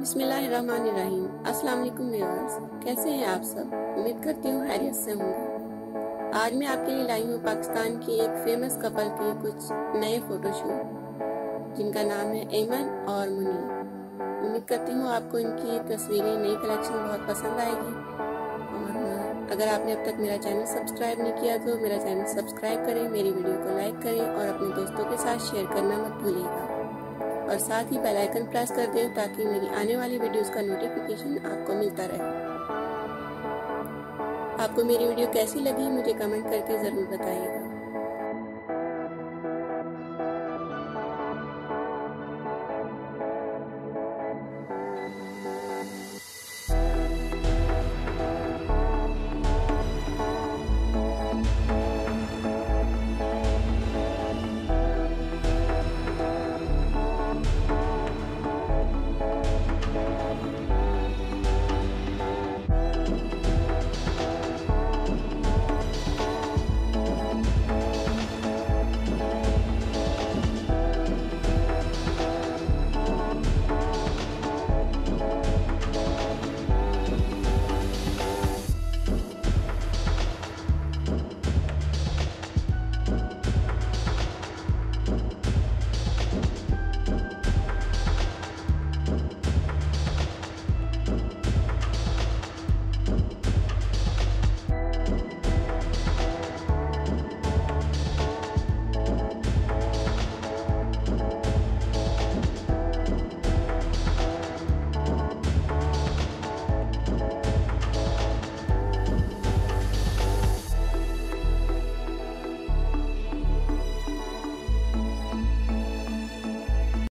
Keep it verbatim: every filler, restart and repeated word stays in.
बिस्मिल्लाहिर्रहमानिर्रहीम। अस्सलाम वालेकुम व्यूअर्स, कैसे हैं आप सब? उम्मीद करती हूँ खैरियत से होंगे। आज मैं आपके लिए लाई हूँ पाकिस्तान की एक फेमस कपल के कुछ नए फोटोशूट जिनका नाम है ऐमन और मुनीब। उम्मीद करती हूँ आपको इनकी तस्वीरें, नई कलेक्शन बहुत पसंद आएगी। और अगर आपने अब तक मेरा चैनल सब्सक्राइब नहीं किया तो मेरा चैनल सब्सक्राइब करें, मेरी वीडियो को लाइक करें और अपने दोस्तों के साथ शेयर करना मत भूलिएगा। और साथ ही बेल आइकन प्रेस कर दें ताकि मेरी आने वाली वीडियोस का नोटिफिकेशन आपको मिलता रहे। आपको मेरी वीडियो कैसी लगी मुझे कमेंट करके ज़रूर बताइएगा।